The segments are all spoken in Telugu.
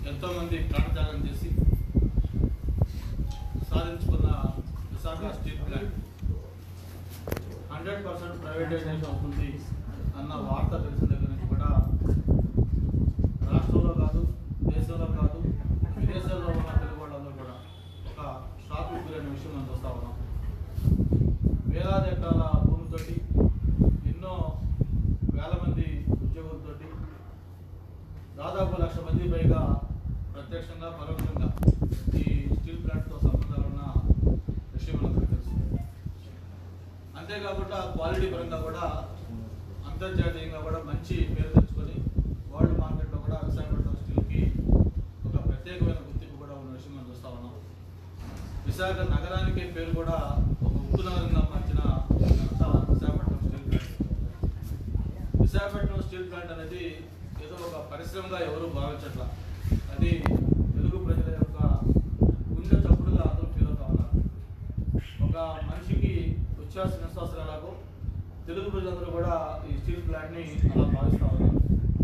ఎంతోమంది ప్రాణత్యాగం చేసి సాధించుకున్న విశాఖ స్టీల్ ప్లాంట్ 100% ప్రైవేటైజేషన్ అవుతుంది అన్న వార్త తెలిసిన దగ్గర నుంచి కూడా రాష్ట్రంలో కాదు, దేశంలో కాదు, విదేశాల్లో ఉన్న తెలుగు వాళ్ళందరూ కూడా ఒక షాక్ గురైన విషయం మనం చూస్తూ ఉన్నాం. వేలాది ఎకరాల భూమితోటి ఎన్నో వేల మంది ఉద్యోగులతోటి దాదాపు 1,00,000 మంది పైగా ప్రత్యక్షంగా పరోక్షంగా ఈ స్టీల్ ప్లాంట్తో సంబంధాలు ఉన్న విషయం మనకు తెలుసు. అంతేకాకుండా క్వాలిటీ పరంగా కూడా అంతర్జాతీయంగా కూడా మంచి పేరు తెచ్చుకొని వరల్డ్ మార్కెట్లో కూడా విశాఖపట్నం స్టీల్కి ఒక ప్రత్యేకమైన గుర్తింపు కూడా ఉన్న విషయం మనం చూస్తూ ఉన్నాం. విశాఖ నగరానికి పేరు కూడా ఒక ఉక్కు నగరంగా మార్చిన Visakhapatnam steel plant. Visakhapatnam steel plant అనేది ఏదో ఒక పరిశ్రమగా ఎవరు భావించట్ల, అది తెలుగు ప్రజల యొక్క గుండె చప్పుడుగా అందరూ ఫీల్ అవుతా ఉన్నారు. ఒక మనిషికి ఉచ్ఛ్వాస నిశ్వాసాలు ఎలాగో తెలుగు ప్రజలందరూ కూడా ఈ స్టీల్ ప్లాంట్ని అలా భావిస్తూ ఉన్నారు.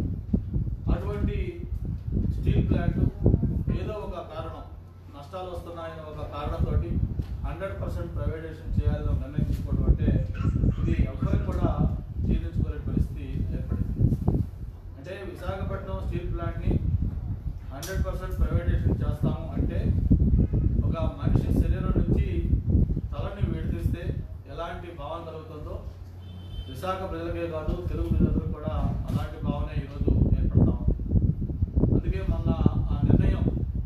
అటువంటి స్టీల్ ప్లాంట్ ఏదో ఒక కారణం, నష్టాలు వస్తున్నాయని ఒక కారణంతో 100% ప్రైవేటైజేషన్ చేయాలని నిర్ణయం తీసుకోవడం అంటే ఇది ఎవరికి కూడా జీర్ణించుకోలేని పరిస్థితి ఏర్పడింది. అంటే విశాఖపట్నం స్టీల్ ప్లాంట్ని 100% ప్రైవేటైజేషన్ చేస్తాము అంటే ఒక మనిషి శరీరం నుంచి తలని విడదీస్తే ఎలాంటి భావన కలుగుతుందో విశాఖ ప్రజలకే కాదు, తెలుగు ప్రజలందరూ కూడా అలాంటి భావన ఈరోజు ఏర్పడతాం. అందుకే మొన్న ఆ నిర్ణయం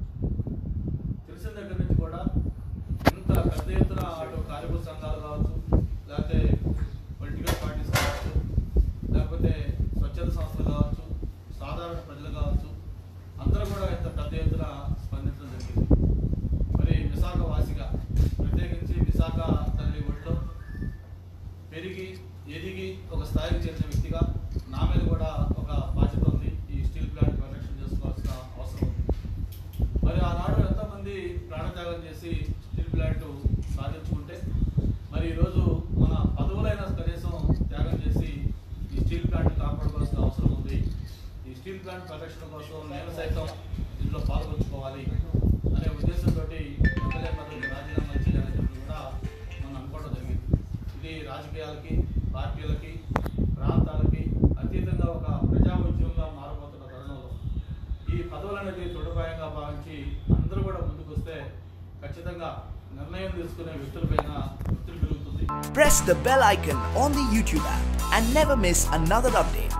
తెలిసిన దగ్గర నుంచి కూడా ఇంత పెద్ద ఎత్తున అటు కార్మిక సంఘాలు కావచ్చు, లేకపోతే పొలిటికల్ పార్టీస్ కావచ్చు, లేకపోతే స్వచ్ఛత సంస్థలు కావచ్చు, సాధారణ ప్రజలు కావచ్చు, అందరూ కూడా ఇంత పెద్ద ఎత్తున స్పందించడం జరిగింది. మరి విశాఖ వాసిగా, ప్రత్యేకించి విశాఖ తల్లి ఒడిలో పెరిగి ఎదిగి ఒక స్థాయికి చేరిన వ్యక్తిగా నా మీద కూడా ఒక బాధ్యత ఉంది. ఈ స్టీల్ ప్లాంట్ పరిరక్షణ చేసుకోవాల్సిన అవసరం ఉంది. మరి ఆనాడు ఎంతోమంది ప్రాణత్యాగం చేసి స్టీల్ ప్లాంట్ సాధించుకుంటే మరి ఈరోజు మన పదవులైన కనీసం త్యాగం చేసి ఈ స్టీల్ ప్లాంట్ కాపాడుకోవాల్సిన అవసరం ఉంది. ఈ స్టీల్ ప్లాంట్ పరిరక్షణ కోసం నేను సైతం ఇందులో పాల్గొంచుకోవాలి అనే ఉద్దేశంతో ఎమ్మెల్యే పదవికి రాజీనామా చేయాలని చెప్పి కూడా మనం అనుకోవడం జరిగింది. ఇది రాజకీయాలకి, పార్టీలకి, ప్రాంతాలకి అతీతంగా ఒక ప్రజా ఉద్యమంగా మారబోతున్న తరుణంలో ఈ పదవులు అనేది తృఢప్రాయంగా భావించి అందరూ కూడా ముందుకు వస్తే ఖచ్చితంగా నిర్ణయం తీసుకునే వ్యక్తులపైన ఒత్తిడి పెరుగుతుంది. Press the bell icon on the YouTube app and never miss another update.